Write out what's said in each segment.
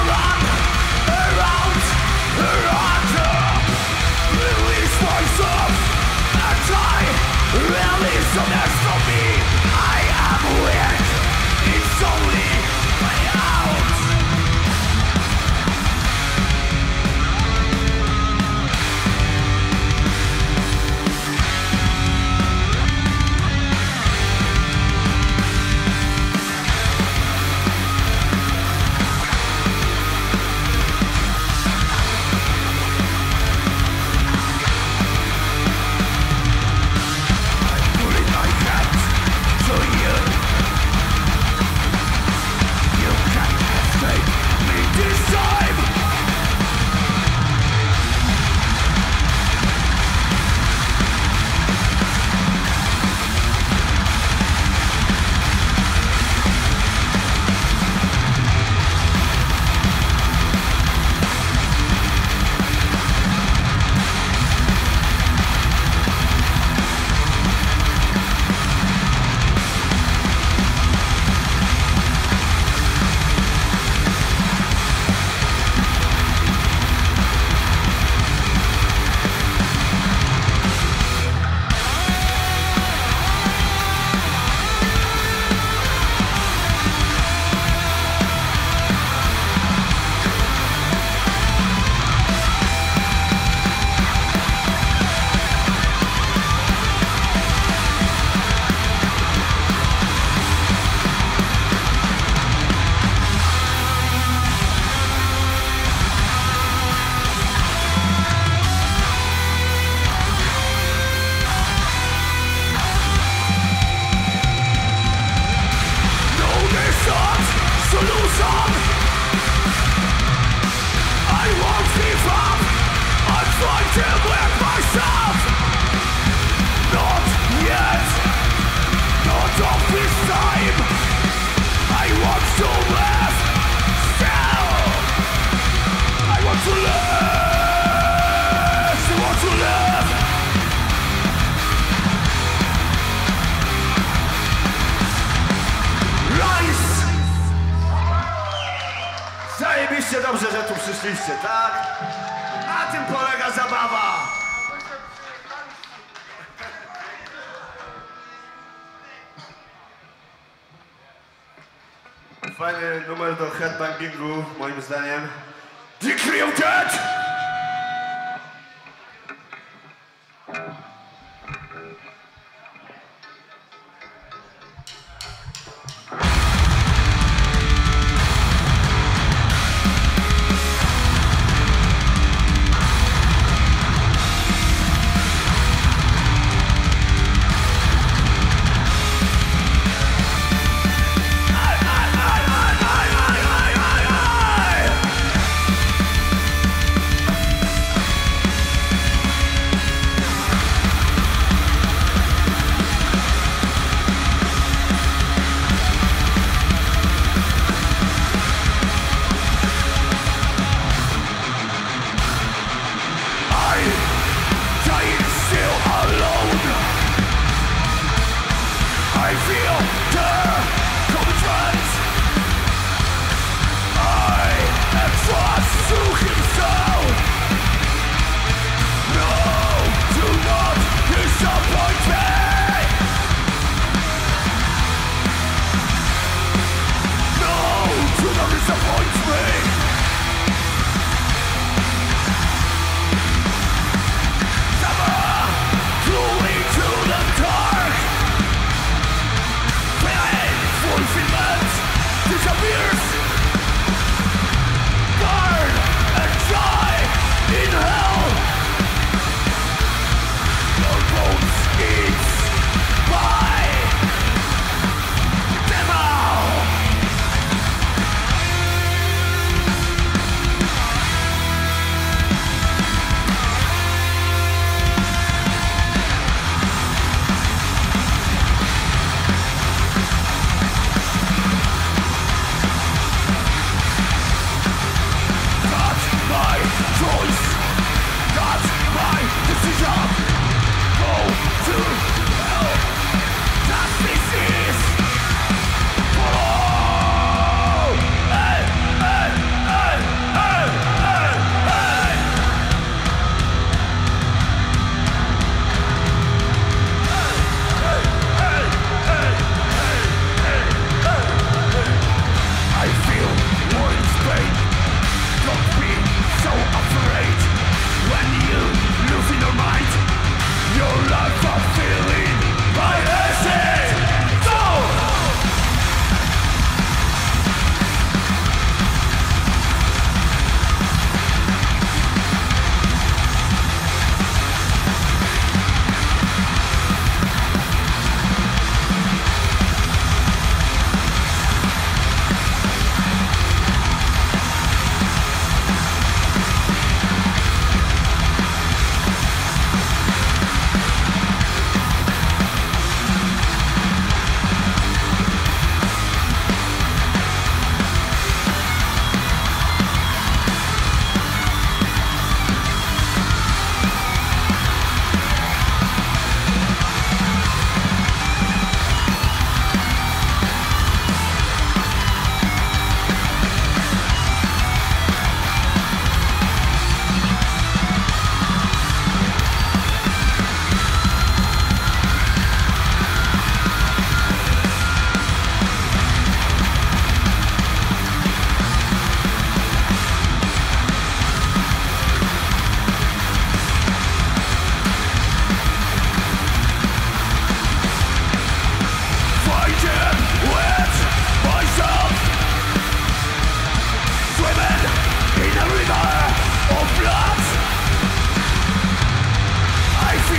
Zajebiście dobrze, że tu przyszliście, tak? Na tym polega zabawa! Fajny numer do headbangingu, moim zdaniem. Decree of Death!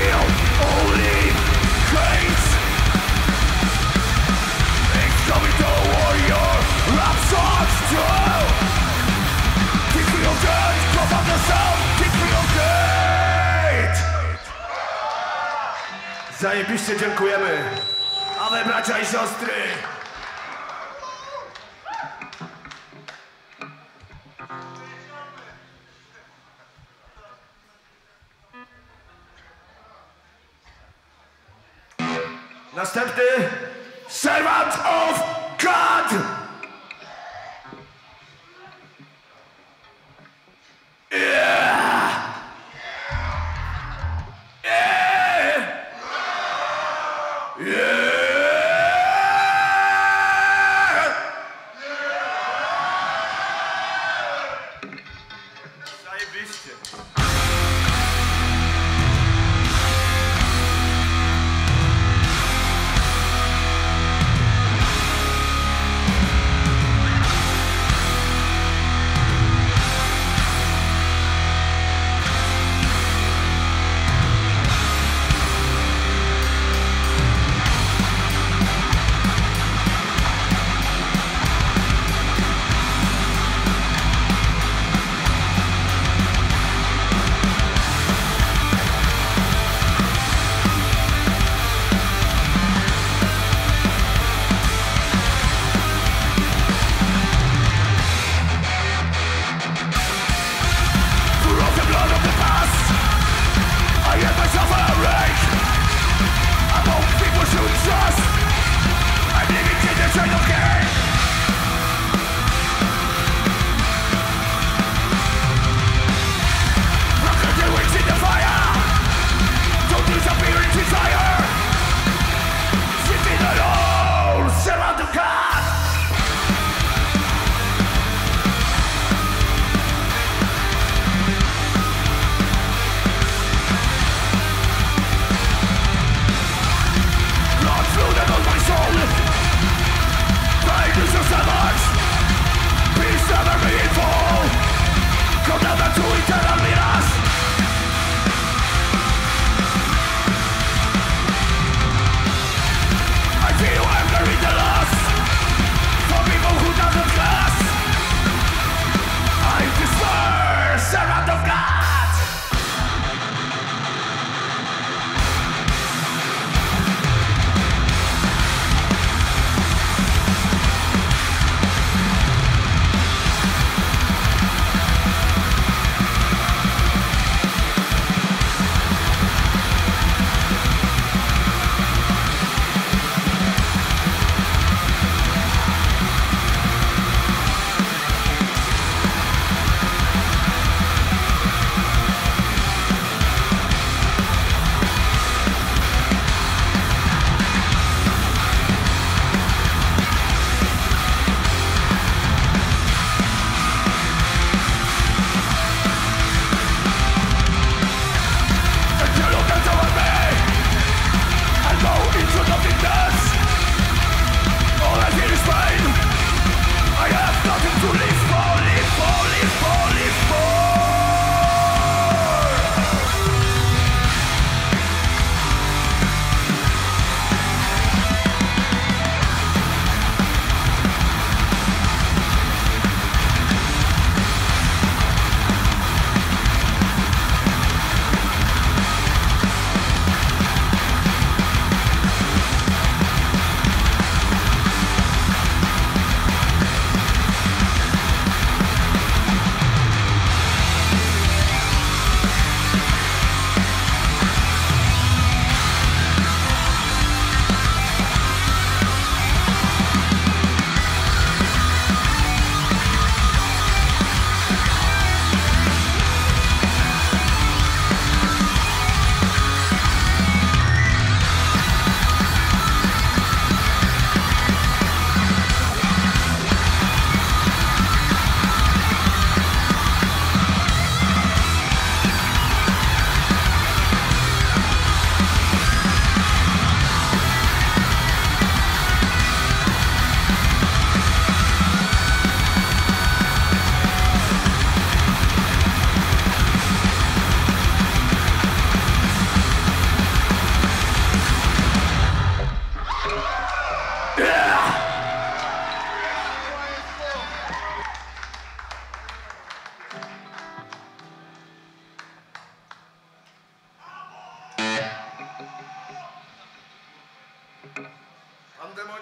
feel only hate. It's coming to warrior, rap songs too. Think we all dead, come on the sound, think we all dead. Zajebiście dziękujemy. A wy bracia i siostry. Następny Servant of God! Yeah! Yeah! Yeah! Zajebiście.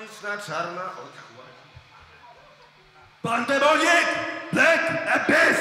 Demoniczna, czarna... Pandemonic! Black Abyss!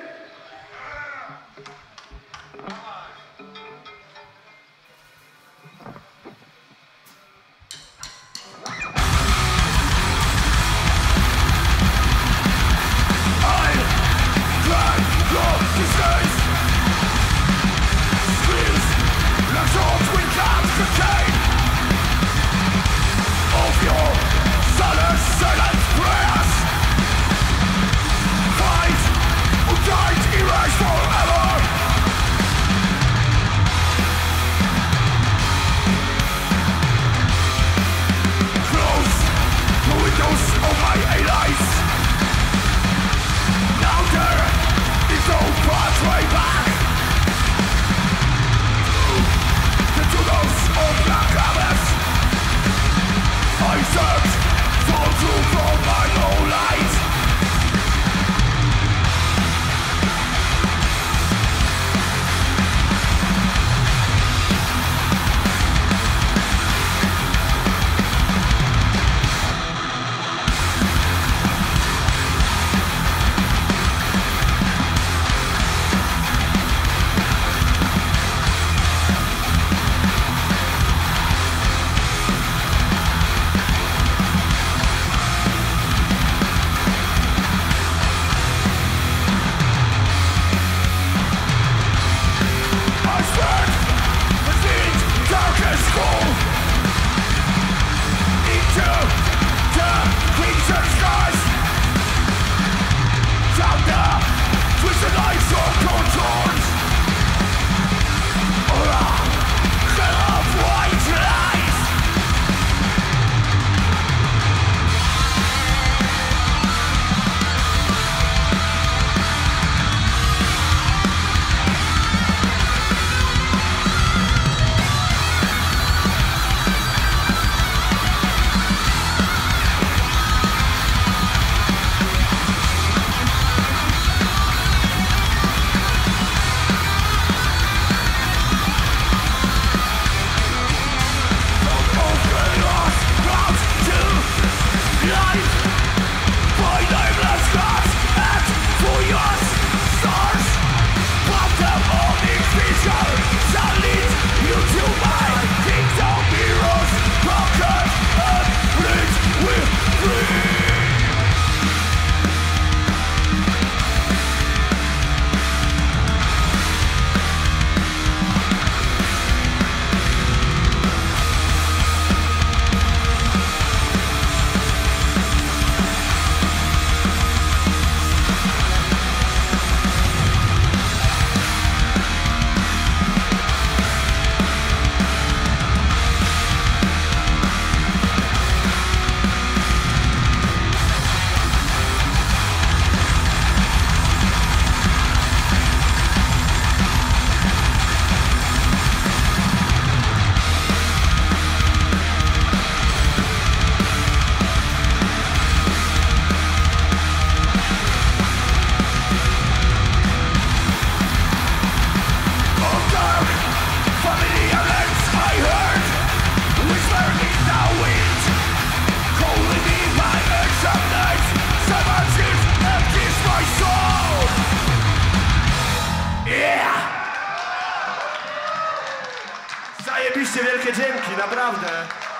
Zajebiście wielkie dzięki, naprawdę.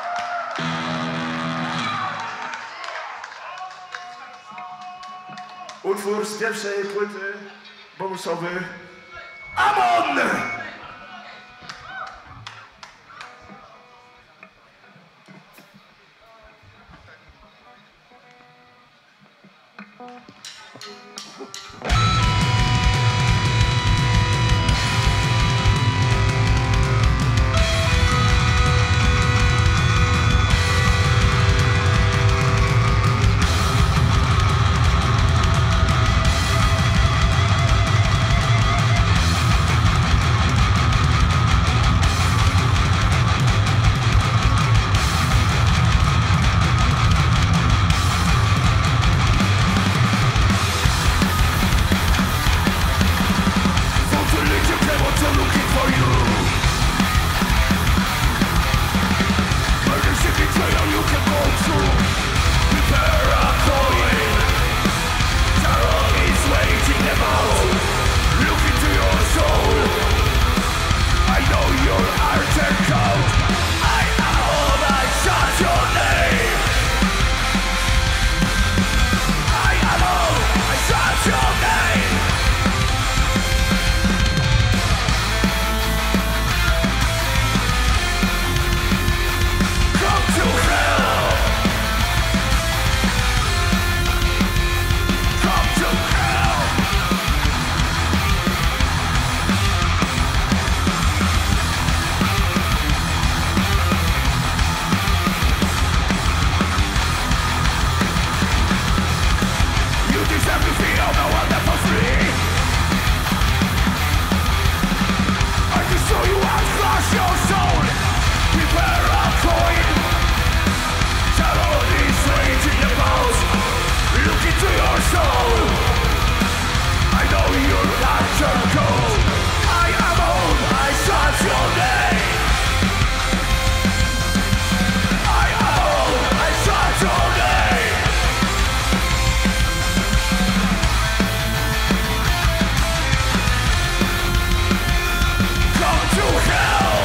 Utwór z pierwszej płyty bonusowy Amon! turncoat. I am old, I sought your name. I am old, I sought your name. Come to hell.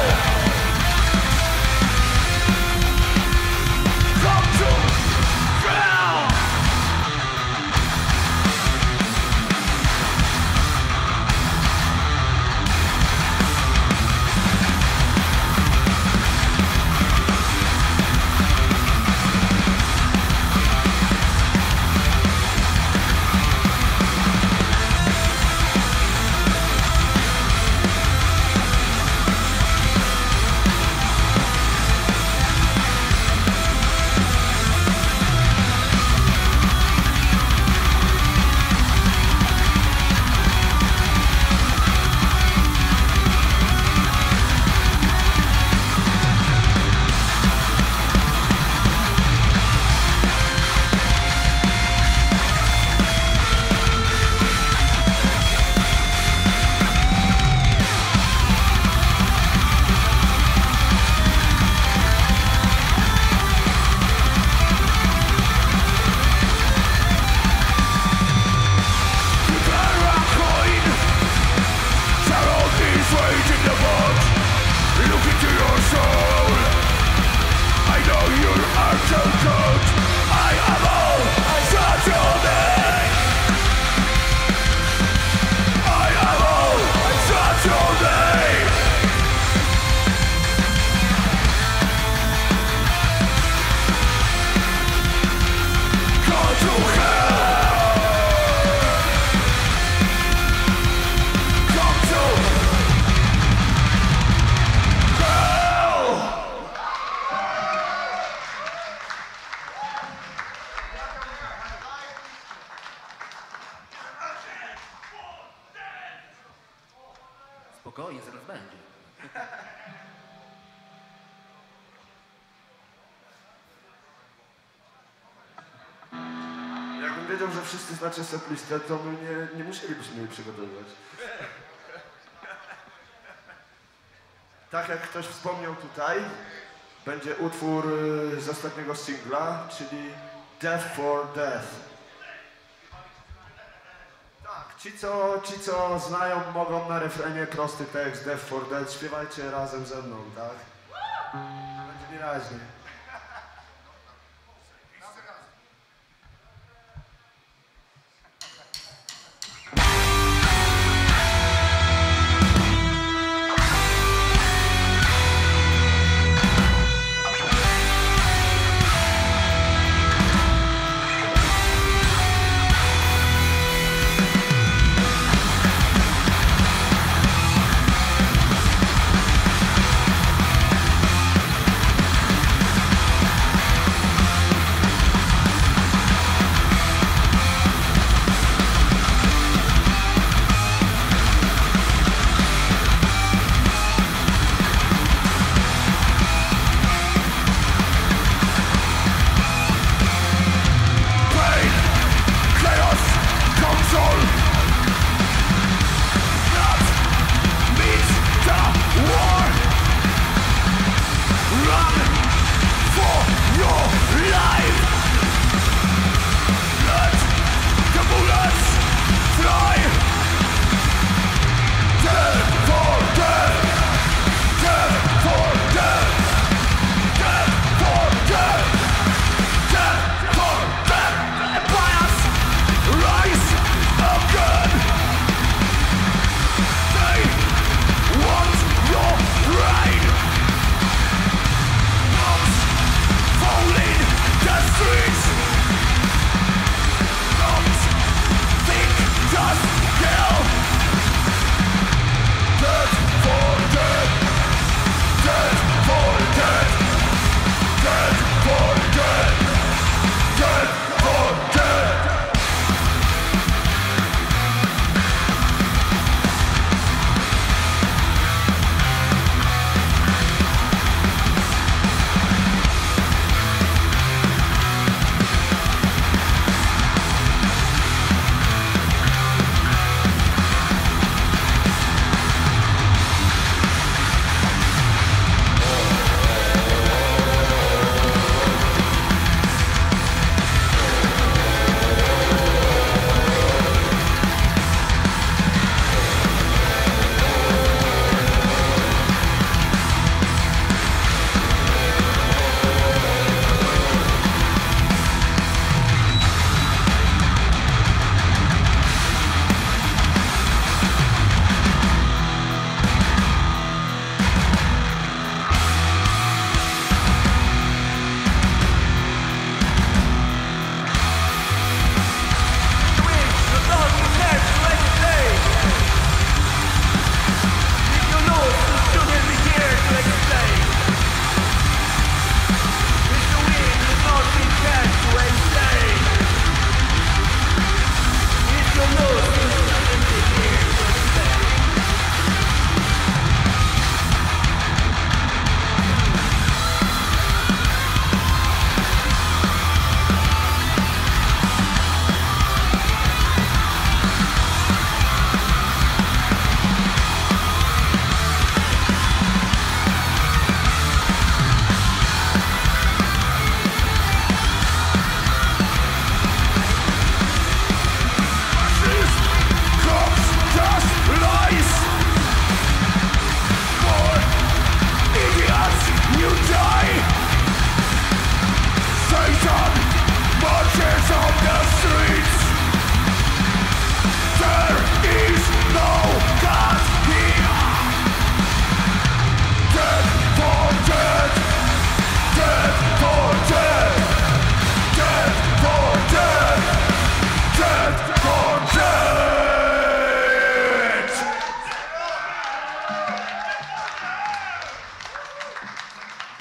Come to hell. Spokojnie, zaraz będzie. Jakbym wiedział, że wszyscy znacie setlistę, to my nie musielibyśmy jej przygotowywać. Tak jak ktoś wspomniał tutaj, będzie utwór z ostatniego singla, czyli Death for Death. Tak, ci co znają, mogą na refrenie prosty tekst Death for Death, śpiewajcie razem ze mną, tak? Będzie wyraźnie.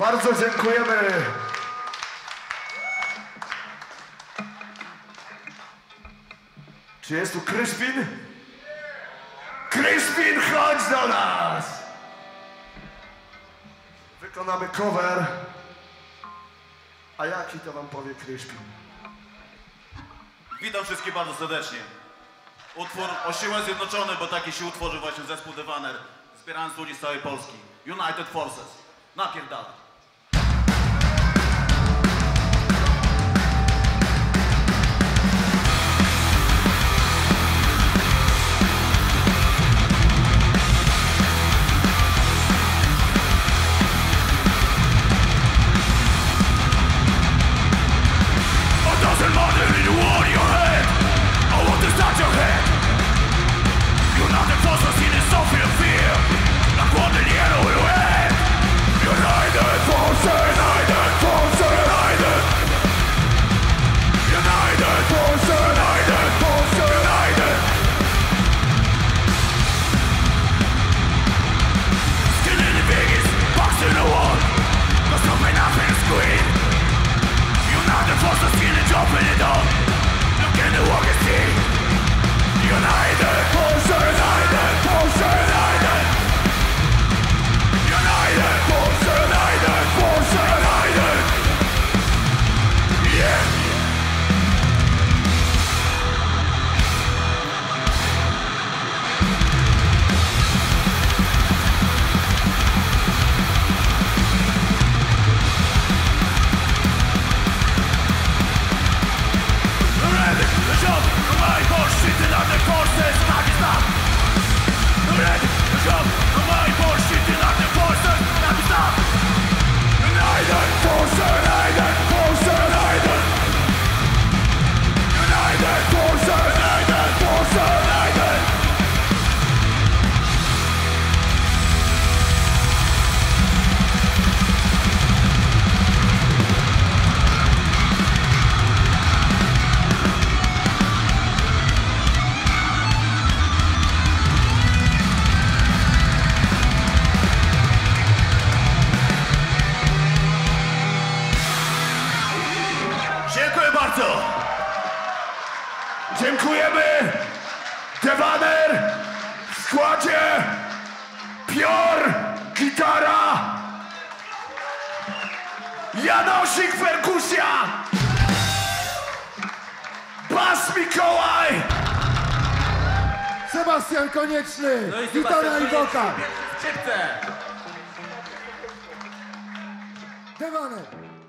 Bardzo dziękujemy. Czy jest tu Kryspin? Kryspin, chodź do nas! Wykonamy cover. A jaki to wam powie Kryspin? Witam wszystkich bardzo serdecznie. Utwór o siłę zjednoczony, bo taki się utworzył właśnie zespół The Vanner, wspierając ludzi z całej Polski. United Forces. Napierdalaj. Doesn't matter in the war in your head. I want to start your head. United forces in the software fear. Like one in yellow and red. United forces, United forces, United. United forces, United forces, United. Skin in the biggest box in the wall. No stopping nothing to scream. United forces in the drop in the door. Look in the walk and see. United forces, United forces, United. United forces, United forces, United. Yeah. Ready to jump from my bullshit and other forces, not stop. Ready to jump from my bullshit and other forces, not stop. United forces, United forces, United. United forces, United forces, United. Dziękuję bardzo! Dziękujemy! The Vanner w składzie Pior, gitara, Janosik, perkusja, bas Mikołaj, Sebastian Konieczny, No i gitara i wokal. Skrzypce! The Vanner.